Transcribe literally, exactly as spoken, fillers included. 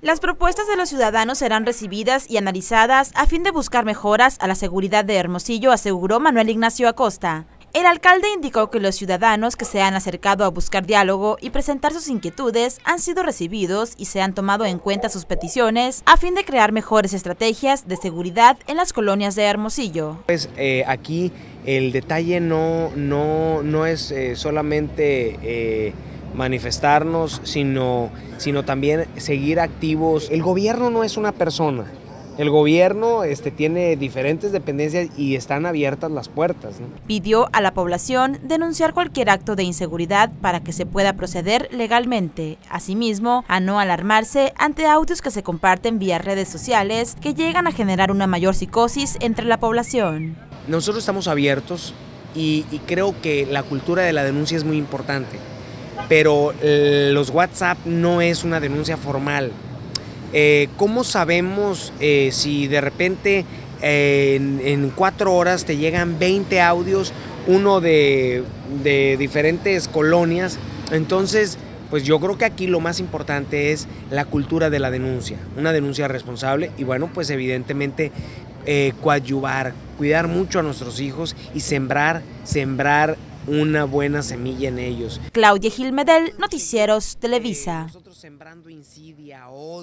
Las propuestas de los ciudadanos serán recibidas y analizadas a fin de buscar mejoras a la seguridad de Hermosillo, aseguró Manuel Ignacio Acosta. El alcalde indicó que los ciudadanos que se han acercado a buscar diálogo y presentar sus inquietudes han sido recibidos y se han tomado en cuenta sus peticiones a fin de crear mejores estrategias de seguridad en las colonias de Hermosillo. Pues eh, aquí el detalle no, no, no es eh, solamente eh, manifestarnos, sino, sino también seguir activos. El gobierno no es una persona. El gobierno este, tiene diferentes dependencias y están abiertas las puertas, ¿no? Pidió a la población denunciar cualquier acto de inseguridad para que se pueda proceder legalmente. Asimismo, a no alarmarse ante audios que se comparten vía redes sociales que llegan a generar una mayor psicosis entre la población. Nosotros estamos abiertos y, y creo que la cultura de la denuncia es muy importante, pero eh, los WhatsApp no es una denuncia formal. Eh, ¿Cómo sabemos eh, si de repente eh, en, en cuatro horas te llegan veinte audios, uno de, de diferentes colonias? Entonces, pues yo creo que aquí lo más importante es la cultura de la denuncia, una denuncia responsable y bueno, pues evidentemente eh, coadyuvar, cuidar mucho a nuestros hijos y sembrar, sembrar una buena semilla en ellos. Claudia Gil Medel, Noticieros Televisa. Eh, nosotros sembrando insidia,